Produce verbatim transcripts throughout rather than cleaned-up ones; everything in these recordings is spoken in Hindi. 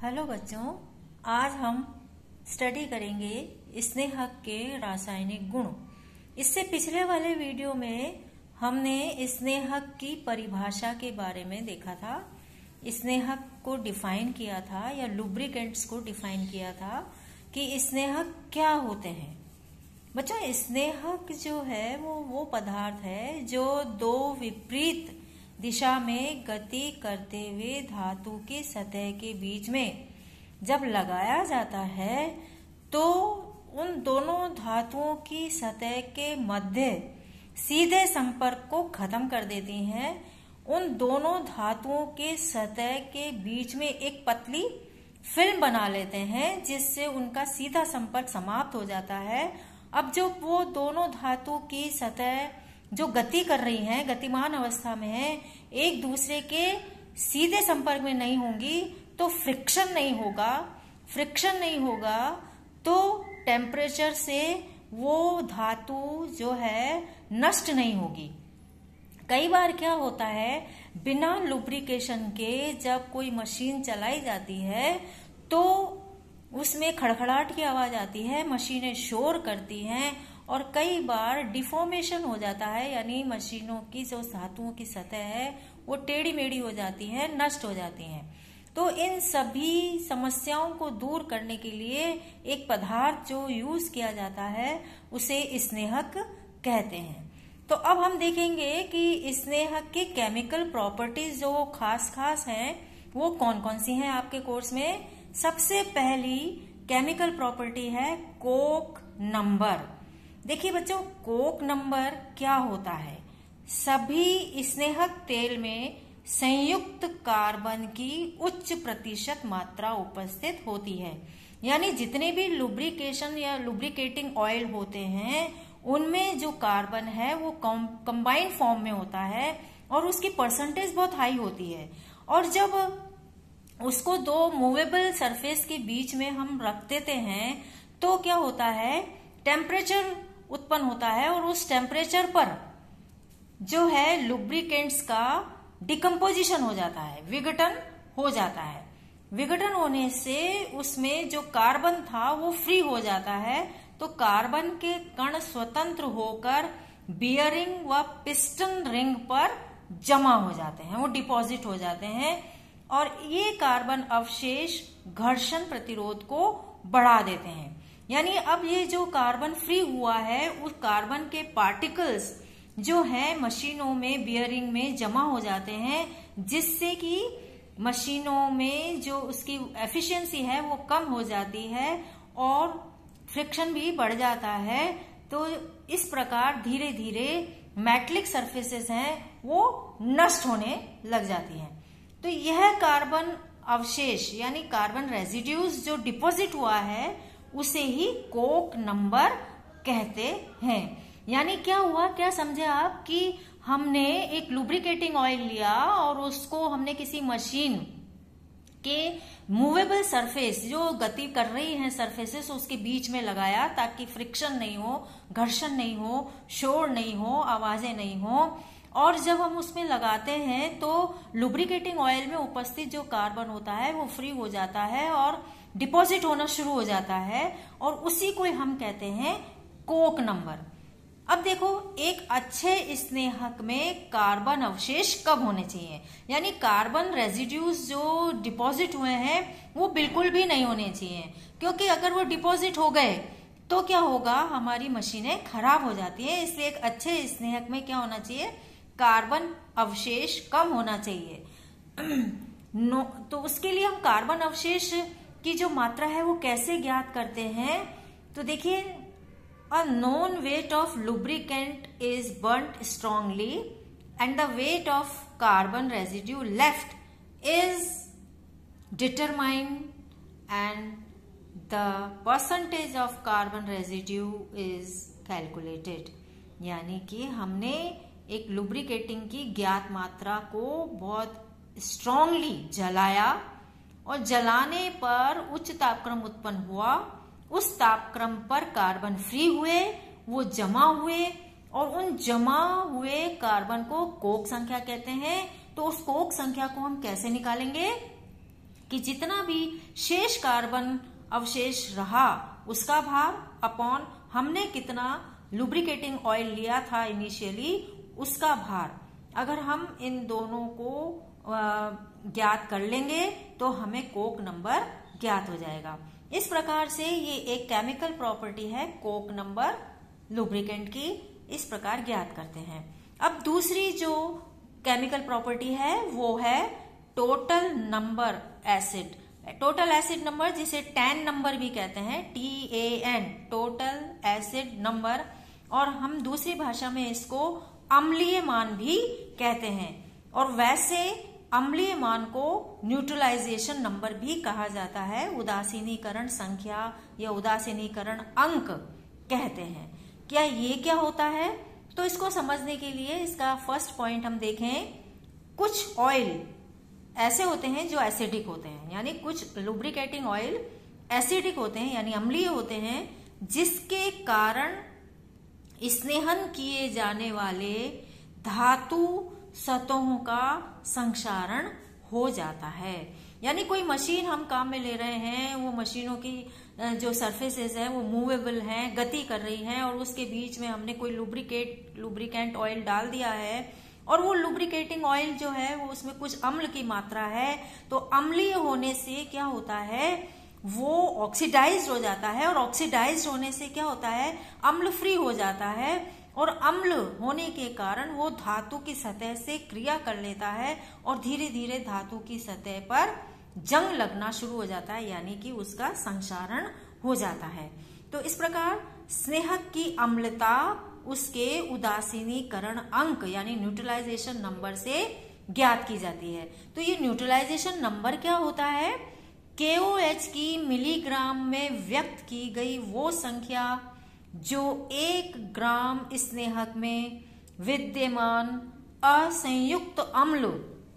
हेलो बच्चों, आज हम स्टडी करेंगे स्नेहक के रासायनिक गुण। इससे पिछले वाले वीडियो में हमने स्नेहक की परिभाषा के बारे में देखा था। स्नेहक को डिफाइन किया था या लुब्रिकेंट्स को डिफाइन किया था कि स्नेहक क्या होते हैं। बच्चों, स्नेहक जो है वो वो पदार्थ है जो दो विपरीत दिशा में गति करते हुए धातु के सतह के बीच में जब लगाया जाता है तो उन दोनों धातुओं की सतह के मध्य सीधे संपर्क को खत्म कर देती हैं। उन दोनों धातुओं के सतह के बीच में एक पतली फिल्म बना लेते हैं जिससे उनका सीधा संपर्क समाप्त हो जाता है। अब जो वो दोनों धातु की सतह जो गति कर रही हैं, गतिमान अवस्था में है, एक दूसरे के सीधे संपर्क में नहीं होंगी तो फ्रिक्शन नहीं होगा। फ्रिक्शन नहीं होगा तो टेम्परेचर से वो धातु जो है नष्ट नहीं होगी। कई बार क्या होता है, बिना लुब्रिकेशन के जब कोई मशीन चलाई जाती है तो उसमें खड़खड़ाहट की आवाज आती है, मशीनें शोर करती हैं और कई बार डिफॉर्मेशन हो जाता है, यानी मशीनों की जो धातुओं की सतह है वो टेढ़ी मेढ़ी हो जाती है, नष्ट हो जाती हैं। तो इन सभी समस्याओं को दूर करने के लिए एक पदार्थ जो यूज किया जाता है उसे स्नेहक कहते हैं। तो अब हम देखेंगे कि स्नेहक की केमिकल प्रॉपर्टीज जो खास खास हैं वो कौन कौन सी हैं आपके कोर्स में। सबसे पहली केमिकल प्रॉपर्टी है कोक नंबर। देखिए बच्चों, कोक नंबर क्या होता है। सभी स्नेहक तेल में संयुक्त कार्बन की उच्च प्रतिशत मात्रा उपस्थित होती है, यानी जितने भी लुब्रिकेशन या लुब्रिकेटिंग ऑयल होते हैं उनमें जो कार्बन है वो कंबाइंड फॉर्म में होता है और उसकी परसेंटेज बहुत हाई होती है। और जब उसको दो मूवेबल सरफेस के बीच में हम रख देते हैं तो क्या होता है, टेम्परेचर उत्पन्न होता है और उस टेम्परेचर पर जो है लुब्रिकेंट्स का डिकम्पोजिशन हो जाता है, विघटन हो जाता है। विघटन होने से उसमें जो कार्बन था वो फ्री हो जाता है, तो कार्बन के कण स्वतंत्र होकर बियरिंग व पिस्टन रिंग पर जमा हो जाते हैं, वो डिपॉजिट हो जाते हैं और ये कार्बन अवशेष घर्षण प्रतिरोध को बढ़ा देते हैं। यानी अब ये जो कार्बन फ्री हुआ है उस कार्बन के पार्टिकल्स जो है मशीनों में बियरिंग में जमा हो जाते हैं, जिससे कि मशीनों में जो उसकी एफिशिएंसी है वो कम हो जाती है और फ्रिक्शन भी बढ़ जाता है। तो इस प्रकार धीरे धीरे मेटलिक सरफेसेस हैं वो नष्ट होने लग जाती हैं। तो यह कार्बन अवशेष यानी कार्बन रेजिड्यूज जो डिपॉजिट हुआ है उसे ही कोक नंबर कहते हैं। यानी क्या हुआ, क्या समझे आप कि हमने एक लुब्रिकेटिंग ऑयल लिया और उसको हमने किसी मशीन के मूवेबल सरफेस जो गति कर रही है सरफेसेस उसके बीच में लगाया ताकि फ्रिक्शन नहीं हो, घर्षण नहीं हो, शोर नहीं हो, आवाजें नहीं हो। और जब हम उसमें लगाते हैं तो लुब्रिकेटिंग ऑयल में उपस्थित जो कार्बन होता है वो फ्री हो जाता है और डिपॉजिट होना शुरू हो जाता है और उसी को हम कहते हैं कोक नंबर। अब देखो, एक अच्छे स्नेहक में कार्बन अवशेष कब होने चाहिए, यानी कार्बन रेजिड्यूज जो डिपॉजिट हुए हैं वो बिल्कुल भी नहीं होने चाहिए, क्योंकि अगर वो डिपॉजिट हो गए तो क्या होगा, हमारी मशीनें खराब हो जाती हैं। इसलिए एक अच्छे स्नेहक में क्या होना चाहिए, कार्बन अवशेष कम होना चाहिए। नो, तो उसके लिए हम कार्बन अवशेष की जो मात्रा है वो कैसे ज्ञात करते हैं, तो देखिए, a known weight of lubricant is burnt strongly and the weight of carbon residue left is determined and the percentage of carbon residue is calculated। यानी कि हमने एक लुब्रिकेटिंग की ज्ञात मात्रा को बहुत स्ट्रांगली जलाया और जलाने पर उच्च तापक्रम उत्पन्न हुआ, उस तापक्रम पर कार्बन फ्री हुए, वो जमा हुए और उन जमा हुए कार्बन को कोक संख्या कहते हैं। तो उस कोक संख्या को हम कैसे निकालेंगे, कि जितना भी शेष कार्बन अवशेष रहा उसका भार अपॉन हमने कितना लुब्रिकेटिंग ऑयल लिया था इनिशियली उसका भार। अगर हम इन दोनों को ज्ञात कर लेंगे तो हमें कोक नंबर ज्ञात हो जाएगा। इस प्रकार से ये एक केमिकल प्रॉपर्टी है कोक नंबर लुब्रिकेंट की, इस प्रकार ज्ञात करते हैं। अब दूसरी जो केमिकल प्रॉपर्टी है वो है total number acid. Total acid number जिसे टैन नंबर भी कहते हैं, T A N, total acid number, और हम दूसरी भाषा में इसको अम्लीय मान भी कहते हैं। और वैसे अम्लीय मान को न्यूट्रलाइजेशन नंबर भी कहा जाता है, उदासीनीकरण संख्या या उदासीनीकरण अंक कहते हैं। क्या ये क्या होता है? तो इसको समझने के लिए इसका फर्स्ट पॉइंट हम देखें। कुछ ऑयल ऐसे होते हैं जो एसिडिक होते हैं, यानी कुछ लुब्रिकेटिंग ऑयल एसिडिक होते हैं यानी अम्लीय होते हैं, जिसके कारण स्नेहन किए जाने वाले धातु सतहों का संक्षारण हो जाता है। यानी कोई मशीन हम काम में ले रहे हैं, वो मशीनों की जो सरफेसेस है वो मूवेबल हैं, गति कर रही हैं, और उसके बीच में हमने कोई लुब्रिकेट लुब्रिकेंट ऑयल डाल दिया है और वो लुब्रिकेटिंग ऑयल जो है वो उसमें कुछ अम्ल की मात्रा है, तो अम्लीय होने से क्या होता है वो ऑक्सीडाइज हो जाता है, और ऑक्सीडाइज होने से क्या होता है अम्ल फ्री हो जाता है, और अम्ल होने के कारण वो धातु की सतह से क्रिया कर लेता है और धीरे धीरे धातु की सतह पर जंग लगना शुरू हो जाता है, यानी कि उसका संक्षारण हो जाता है। तो इस प्रकार स्नेहक की अम्लता उसके उदासीनीकरण अंक यानी न्यूट्रलाइजेशन नंबर से ज्ञात की जाती है। तो ये न्यूट्रलाइजेशन नंबर क्या होता है? के ओ एच की मिलीग्राम में व्यक्त की गई वो संख्या जो एक ग्राम स्नेहक में विद्यमान असंयुक्त अम्ल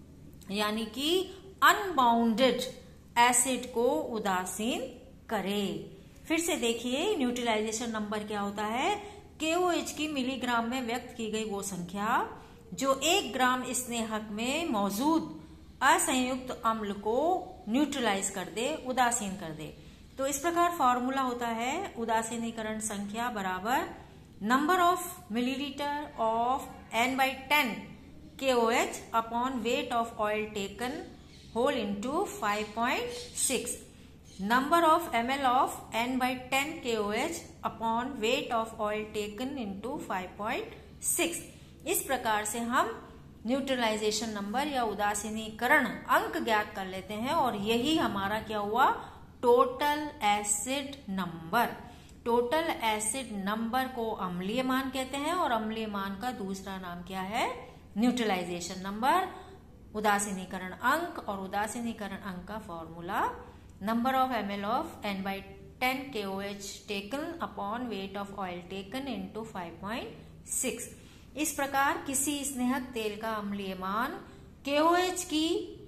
यानी कि अनबाउंडेड एसिड को उदासीन करे। फिर से देखिए न्यूट्रलाइजेशन नंबर क्या होता है? के ओ एच की मिलीग्राम में व्यक्त की गई वो संख्या जो एक ग्राम स्नेहक में मौजूद असंयुक्त अम्ल को न्यूट्रलाइज कर दे, उदासीन कर दे। तो इस प्रकार फॉर्मूला होता है उदासीनीकरण संख्या बराबर number of millilitre of N by ten K O H upon weight of oil taken whole into five point six, number of M L of N by ten K O H upon weight of oil taken into five point six. इस प्रकार से हम न्यूट्रलाइजेशन नंबर या उदासीनीकरण अंक ज्ञात कर लेते हैं, और यही हमारा क्या हुआ total acid number. Total acid number को अम्लीय मान कहते हैं, और अम्लीय मान का दूसरा नाम क्या है? Neutralisation number. उदासीनीकरण अंक और उदासीनीकरण अंक का formula number of M L of N by ten K O H taken upon weight of oil taken into five point six. इस प्रकार किसी स्नेहक तेल का अम्लीय मान के ओ एच की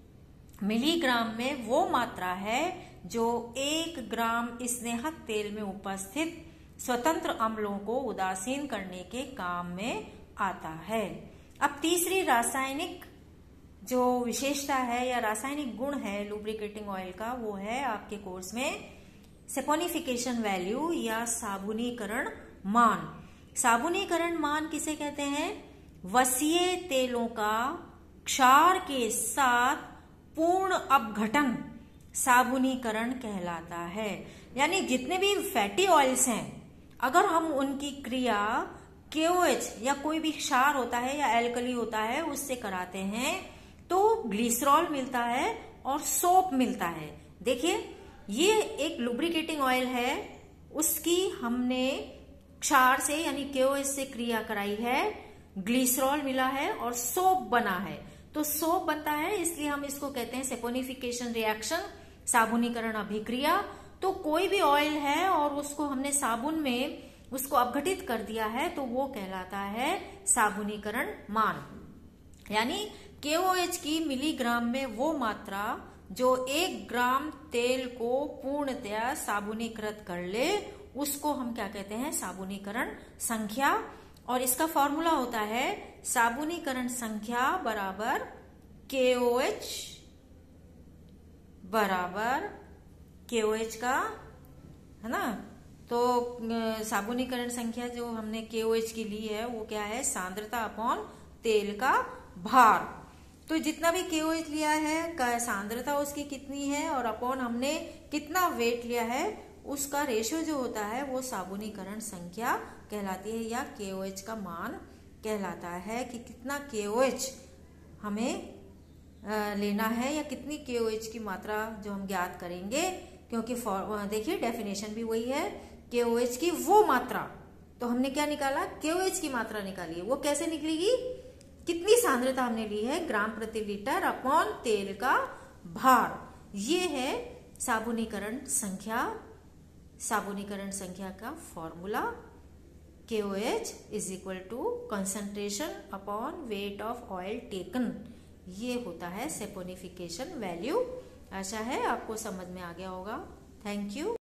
मिलीग्राम में वो मात्रा है जो एक ग्राम स्नेहक तेल में उपस्थित स्वतंत्र अम्लों को उदासीन करने के काम में आता है। अब तीसरी रासायनिक जो विशेषता है या रासायनिक गुण है लुब्रिकेटिंग ऑयल का, वो है आपके कोर्स में सेपोनिफिकेशन वैल्यू या साबुनीकरण मान। साबुनीकरण मान किसे कहते हैं? वसीय तेलों का क्षार के साथ पूर्ण अपघटन साबुनीकरण कहलाता है। यानी जितने भी फैटी ऑयल्स हैं, अगर हम उनकी क्रिया के ओ एच या कोई भी क्षार होता है या एल्कली होता है उससे कराते हैं तो ग्लिसरॉल मिलता है और सोप मिलता है। देखिए ये एक लुब्रिकेटिंग ऑयल है, उसकी हमने क्षार से यानी के ओ एच से क्रिया कराई है, ग्लिसरॉल मिला है और सोप बना है। तो सोप बनता है इसलिए हम इसको कहते हैं सेपोनिफिकेशन रिएक्शन, साबुनीकरण अभिक्रिया। तो कोई भी ऑयल है और उसको हमने साबुन में उसको अपघटित कर दिया है तो वो कहलाता है साबुनीकरण मान। यानी के ओ एच की मिलीग्राम में वो मात्रा जो एक ग्राम तेल को पूर्णतया साबुनीकृत कर ले उसको हम क्या कहते हैं? साबुनीकरण संख्या। और इसका फॉर्मूला होता है साबुनीकरण संख्या बराबर के ओ एच बराबर के ओ एच का, है ना। तो साबुनीकरण संख्या जो हमने के ओ एच की ली है वो क्या है, सांद्रता अपॉन तेल का भार। तो जितना भी के ओ एच लिया है, सांद्रता उसकी कितनी है और अपॉन हमने कितना वेट लिया है, उसका रेशियो जो होता है वो साबुनीकरण संख्या कहलाती है या के ओ एच का मान कहलाता है कि कितना के ओ एच हमें लेना है या कितनी के ओ एच की मात्रा जो हम ज्ञात करेंगे। क्योंकि देखिए डेफिनेशन भी वही है, के ओ एच की वो मात्रा। तो हमने क्या निकाला, के ओ एच की मात्रा निकाली है। वो कैसे निकलेगी, कितनी सांद्रता हमने ली है, ग्राम प्रति लीटर अपॉन तेल का भार। ये है साबुनीकरण संख्या। साबुनीकरण संख्या का formula K O H is equal to concentration upon weight of oil taken. ये होता है सैपोनिफिकेशन वैल्यू। आशा है आपको समझ में आ गया होगा। Thank you.